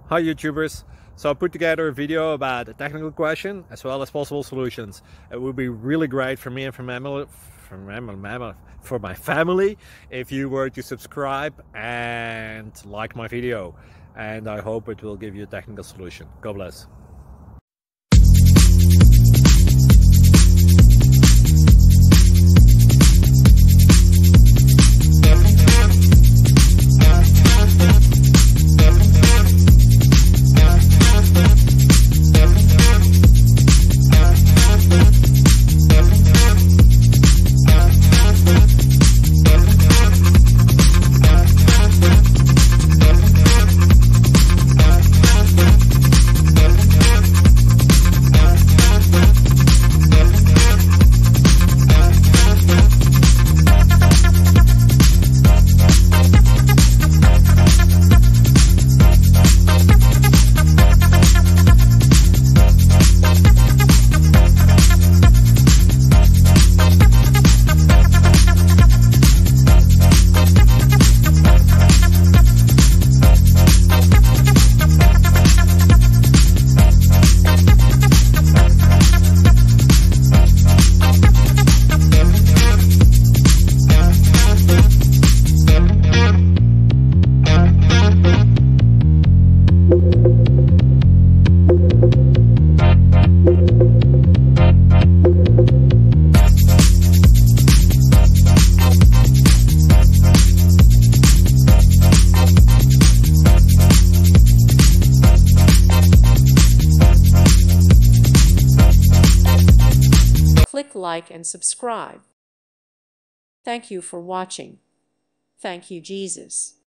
Hi YouTubers. So I put together a video about a technical question as well as possible solutions. It would be really great for me and for my family if you were to subscribe and like my video, and I hope it will give you a technical solution. God bless. Click like and subscribe. Thank you for watching. Thank you, Jesus.